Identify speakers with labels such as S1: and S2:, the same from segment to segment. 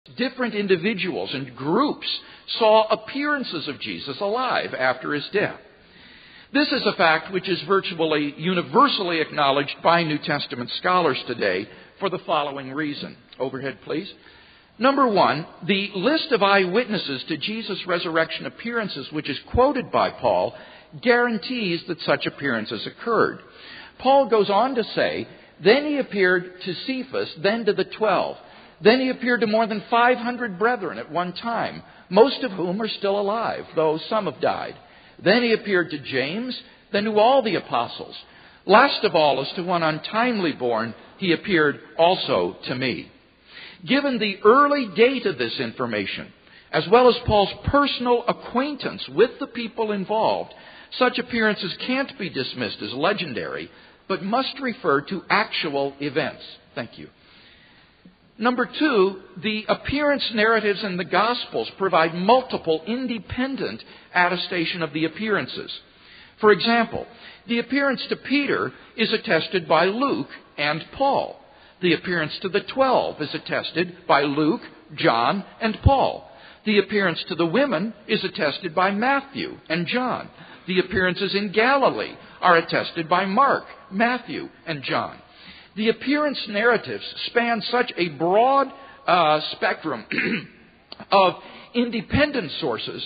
S1: different individuals and groups saw appearances of Jesus alive after his death. This is a fact which is virtually universally acknowledged by New Testament scholars today for the following reason. Overhead, please. Number one, the list of eyewitnesses to Jesus' resurrection appearances, which is quoted by Paul, guarantees that such appearances occurred. Paul goes on to say, "Then he appeared to Cephas, then to the 12. Then he appeared to more than 500 brethren at one time, most of whom are still alive, though some have died. Then he appeared to James, then to all the apostles. Last of all, as to one untimely born, he appeared also to me." Given the early date of this information, as well as Paul's personal acquaintance with the people involved, such appearances can't be dismissed as legendary, but must refer to actual events. Thank you. Number two, the appearance narratives in the Gospels provide multiple independent attestation of the appearances. For example, the appearance to Peter is attested by Luke and Paul. The appearance to the 12 is attested by Luke, John, and Paul. The appearance to the women is attested by Matthew and John. The appearances in Galilee are attested by Mark, Matthew, and John. The appearance narratives span such a broad spectrum of independent sources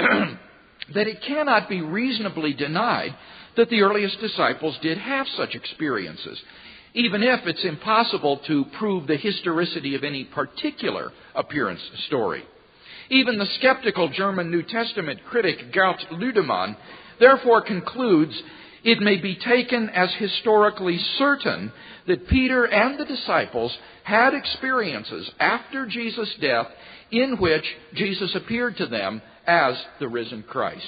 S1: that it cannot be reasonably denied that the earliest disciples did have such experiences, even if it's impossible to prove the historicity of any particular appearance story. Even the skeptical German New Testament critic Gert Lüdemann therefore concludes it may be taken as historically certain that Peter and the disciples had experiences after Jesus' death in which Jesus appeared to them as the risen Christ.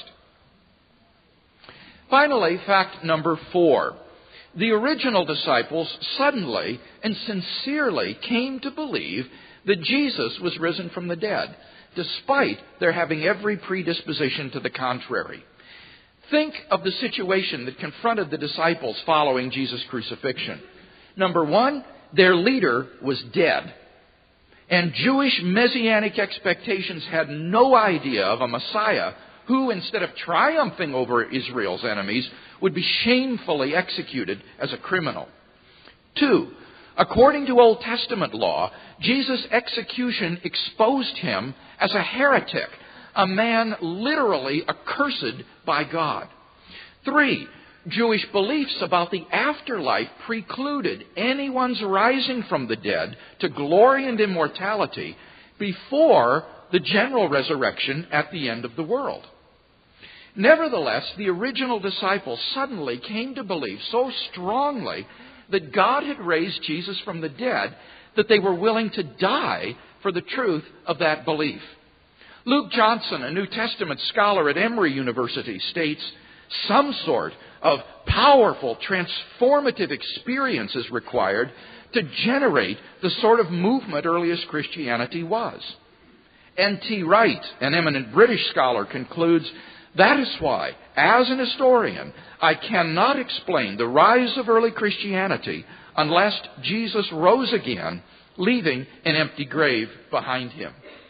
S1: Finally, fact number 4. The original disciples suddenly and sincerely came to believe that Jesus was risen from the dead, despite their having every predisposition to the contrary. Think of the situation that confronted the disciples following Jesus' crucifixion. Number one, their leader was dead. And Jewish messianic expectations had no idea of a Messiah who, instead of triumphing over Israel's enemies, would be shamefully executed as a criminal. 2, according to Old Testament law, Jesus' execution exposed him as a heretic, a man literally accursed by God. 3, Jewish beliefs about the afterlife precluded anyone's rising from the dead to glory and immortality before the general resurrection at the end of the world. Nevertheless, the original disciples suddenly came to believe so strongly that God had raised Jesus from the dead that they were willing to die for the truth of that belief. Luke Johnson, a New Testament scholar at Emory University, states, "Some sort of powerful, transformative experience is required to generate the sort of movement earliest Christianity was." N.T. Wright, an eminent British scholar, concludes, "That is why, as an historian, I cannot explain the rise of early Christianity unless Jesus rose again, leaving an empty grave behind him."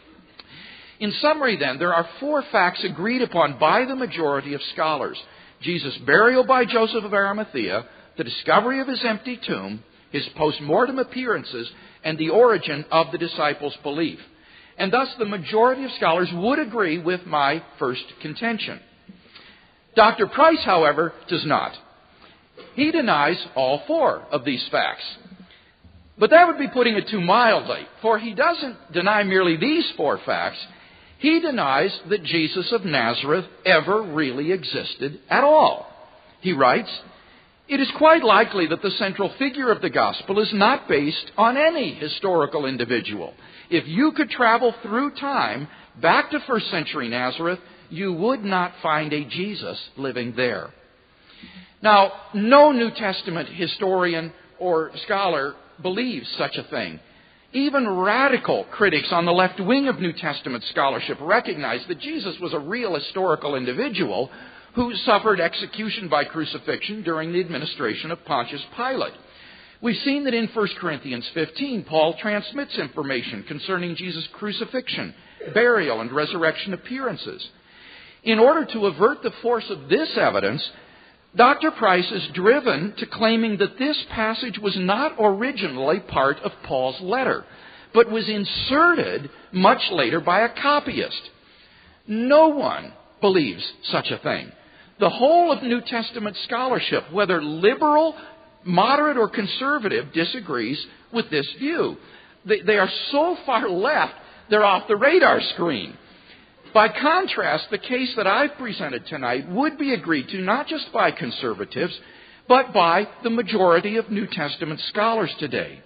S1: In summary, then, there are 4 facts agreed upon by the majority of scholars: Jesus' burial by Joseph of Arimathea, the discovery of his empty tomb, his post-mortem appearances, and the origin of the disciples' belief. And thus the majority of scholars would agree with my first contention. Dr. Price, however, does not. He denies all 4 of these facts. But that would be putting it too mildly, for he doesn't deny merely these 4 facts. He denies that Jesus of Nazareth ever really existed at all. He writes, "It is quite likely that the central figure of the gospel is not based on any historical individual. If you could travel through time back to first century Nazareth, you would not find a Jesus living there." Now, no New Testament historian or scholar believes such a thing. Even radical critics on the left wing of New Testament scholarship recognize that Jesus was a real historical individual who suffered execution by crucifixion during the administration of Pontius Pilate. We've seen that in 1 Corinthians 15, Paul transmits information concerning Jesus' crucifixion, burial, and resurrection appearances. In order to avert the force of this evidence, Dr. Price is driven to claiming that this passage was not originally part of Paul's letter, but was inserted much later by a copyist. No one believes such a thing. The whole of New Testament scholarship, whether liberal, moderate, or conservative, disagrees with this view. They are so far left, they're off the radar screen. By contrast, the case that I've presented tonight would be agreed to not just by conservatives, but by the majority of New Testament scholars today.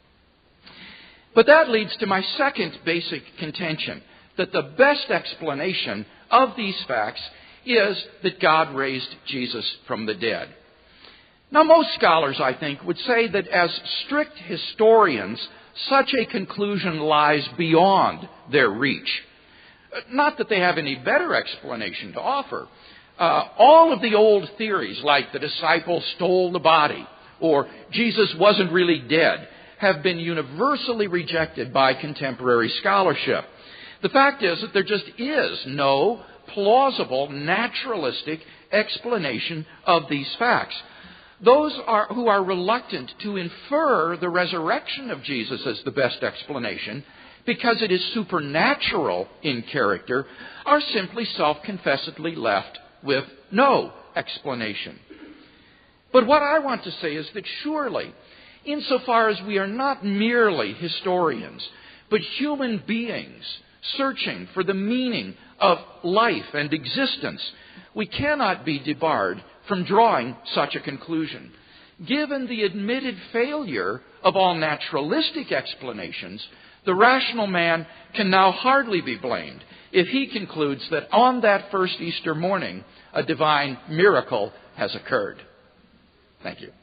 S1: But that leads to my second basic contention, that the best explanation of these facts is that God raised Jesus from the dead. Now, most scholars, I think, would say that as strict historians, such a conclusion lies beyond their reach. Not that they have any better explanation to offer. All of the old theories, like the disciples stole the body, or Jesus wasn't really dead, have been universally rejected by contemporary scholarship. The fact is that there just is no plausible, naturalistic explanation of these facts. Those who are reluctant to infer the resurrection of Jesus as the best explanation, because it is supernatural in character, are simply self-confessedly left with no explanation. But what I want to say is that surely, insofar as we are not merely historians, but human beings searching for the meaning of life and existence, we cannot be debarred from drawing such a conclusion. Given the admitted failure of all naturalistic explanations, the rational man can now hardly be blamed if he concludes that on that first Easter morning, a divine miracle has occurred. Thank you.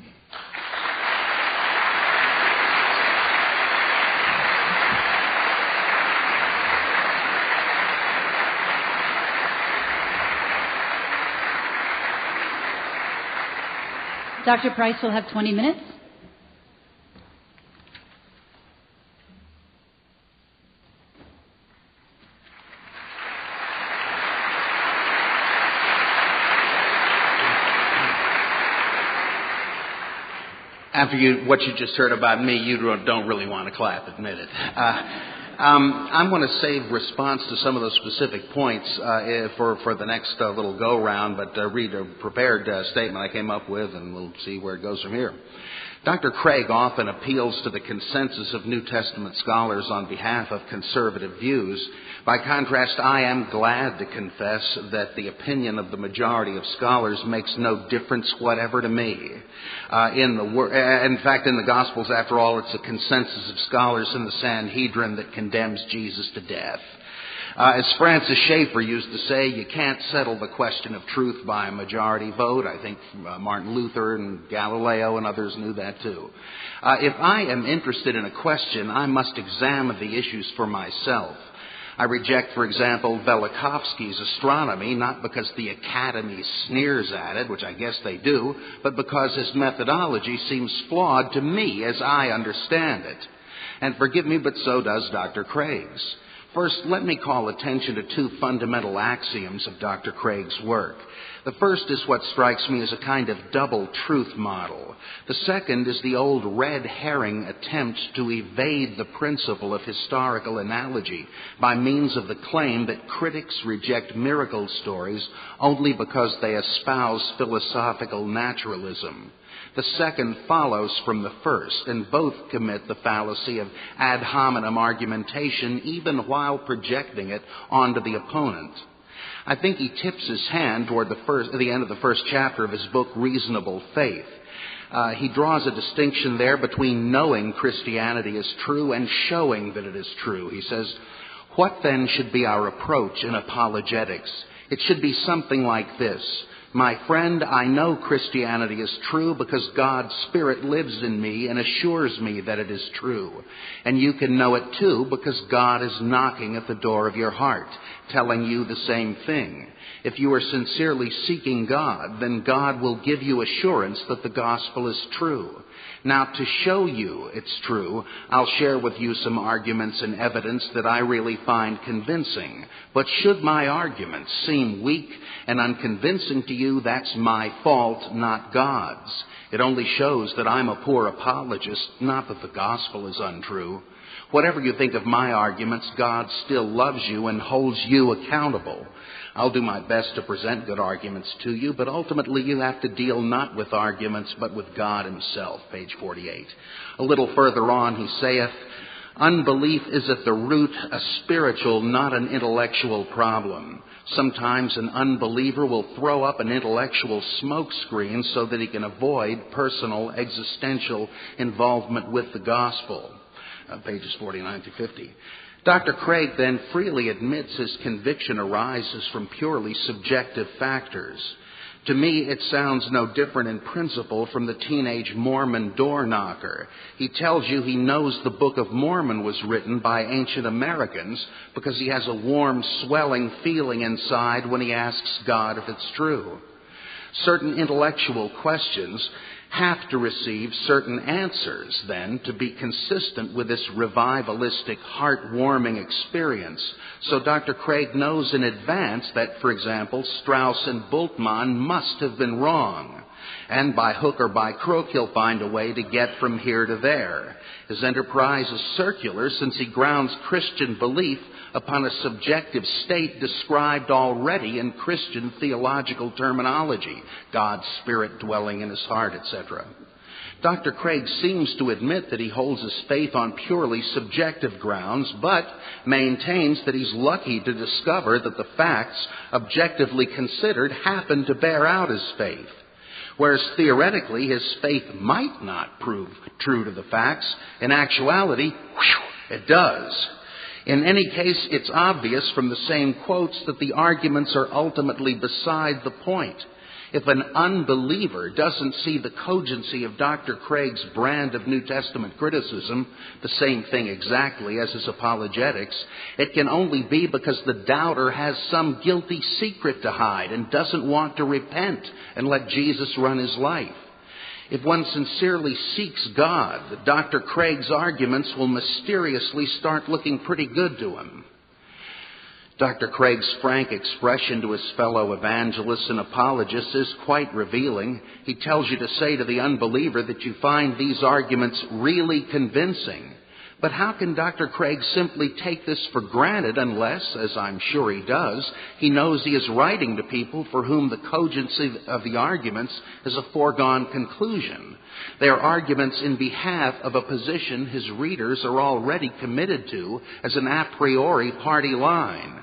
S2: Dr. Price will have 20 minutes.
S3: After what you just heard about me, you don't really want to clap, admit it. I'm going to save response to some of those specific points for the next little go-round, but read a prepared statement I came up with, and we'll see where it goes from here. Dr. Craig often appeals to the consensus of New Testament scholars on behalf of conservative views. By contrast, I am glad to confess that the opinion of the majority of scholars makes no difference whatever to me. In fact, in the Gospels, after all, it's a consensus of scholars in the Sanhedrin that condemns Jesus to death. As Francis Schaeffer used to say, you can't settle the question of truth by a majority vote. I think Martin Luther and Galileo and others knew that too. If I am interested in a question, I must examine the issues for myself. I reject, for example, Velikovsky's astronomy, not because the Academy sneers at it, which I guess they do, but because his methodology seems flawed to me as I understand it. And forgive me, but so does Dr. Craig's. First, let me call attention to two fundamental axioms of Dr. Craig's work. The first is what strikes me as a kind of double truth model. The second is the old red herring attempt to evade the principle of historical analogy by means of the claim that critics reject miracle stories only because they espouse philosophical naturalism. The second follows from the first, and both commit the fallacy of ad hominem argumentation even while projecting it onto the opponent. I think he tips his hand toward the end of the first chapter of his book, Reasonable Faith. He draws a distinction there between knowing Christianity is true and showing that it is true. He says, "What then should be our approach in apologetics? It should be something like this. My friend, I know Christianity is true because God's Spirit lives in me and assures me that it is true. And you can know it too because God is knocking at the door of your heart, telling you the same thing. If you are sincerely seeking God, then God will give you assurance that the gospel is true. Now, to show you it's true, I'll share with you some arguments and evidence that I really find convincing. But should my arguments seem weak and unconvincing to you, that's my fault, not God's. It only shows that I'm a poor apologist, not that the gospel is untrue. Whatever you think of my arguments, God still loves you and holds you accountable. I'll do my best to present good arguments to you, but ultimately you have to deal not with arguments, but with God himself, page 48. A little further on, he saith, unbelief is at the root a spiritual, not an intellectual problem. Sometimes an unbeliever will throw up an intellectual smokescreen so that he can avoid personal, existential involvement with the gospel. Pages 49 to 50. Dr. Craig then freely admits his conviction arises from purely subjective factors. To me, it sounds no different in principle from the teenage Mormon door knocker. He tells you he knows the Book of Mormon was written by ancient Americans because he has a warm, swelling feeling inside when he asks God if it's true. Certain intellectual questions have to receive certain answers, then, to be consistent with this revivalistic, heart-warming experience. So Dr. Craig knows in advance that, for example, Strauss and Bultmann must have been wrong. And by hook or by crook, he'll find a way to get from here to there. His enterprise is circular since he grounds Christian belief upon a subjective state described already in Christian theological terminology, God's Spirit dwelling in his heart, etc. Dr. Craig seems to admit that he holds his faith on purely subjective grounds, but maintains that he's lucky to discover that the facts, objectively considered, happen to bear out his faith. Whereas theoretically his faith might not prove true to the facts, in actuality, it does. In any case, it's obvious from the same quotes that the arguments are ultimately beside the point. If an unbeliever doesn't see the cogency of Dr. Craig's brand of New Testament criticism, the same thing exactly as his apologetics, it can only be because the doubter has some guilty secret to hide and doesn't want to repent and let Jesus run his life. If one sincerely seeks God, Dr. Craig's arguments will mysteriously start looking pretty good to him. Dr. Craig's frank expression to his fellow evangelists and apologists is quite revealing. He tells you to say to the unbeliever that you find these arguments really convincing. But how can Dr. Craig simply take this for granted unless, as I'm sure he does, he knows he is writing to people for whom the cogency of the arguments is a foregone conclusion? They are arguments in behalf of a position his readers are already committed to as an a priori party line.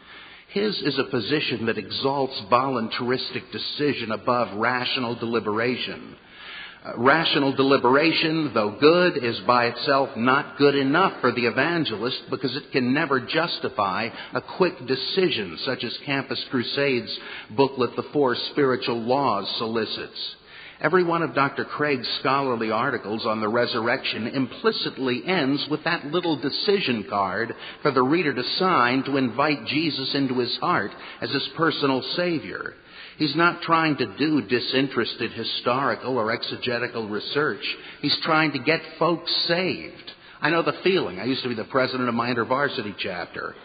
S3: His is a position that exalts voluntaristic decision above rational deliberation. Rational deliberation, though good, is by itself not good enough for the evangelist because it can never justify a quick decision such as Campus Crusade's booklet, The Four Spiritual Laws, solicits. Every one of Dr. Craig's scholarly articles on the resurrection implicitly ends with that little decision card for the reader to sign to invite Jesus into his heart as his personal Savior. He's not trying to do disinterested historical or exegetical research. He's trying to get folks saved. I know the feeling. I used to be the president of my InterVarsity chapter.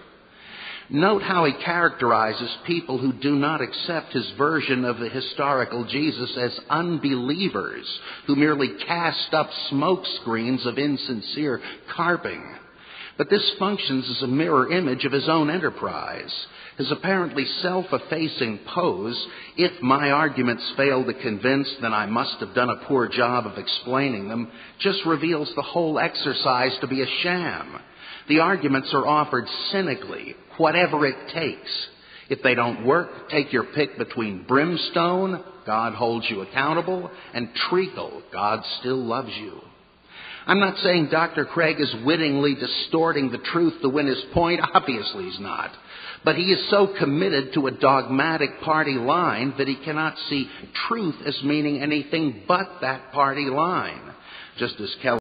S3: Note how he characterizes people who do not accept his version of the historical Jesus as unbelievers who merely cast up smoke screens of insincere carping. But this functions as a mirror image of his own enterprise. His apparently self-effacing pose, if my arguments fail to convince, then I must have done a poor job of explaining them, just reveals the whole exercise to be a sham. The arguments are offered cynically, whatever it takes. If they don't work, take your pick between brimstone, God holds you accountable, and treacle, God still loves you. I'm not saying Dr. Craig is wittingly distorting the truth to win his point. Obviously he's not. But he is so committed to a dogmatic party line that he cannot see truth as meaning anything but that party line. Just as Kelly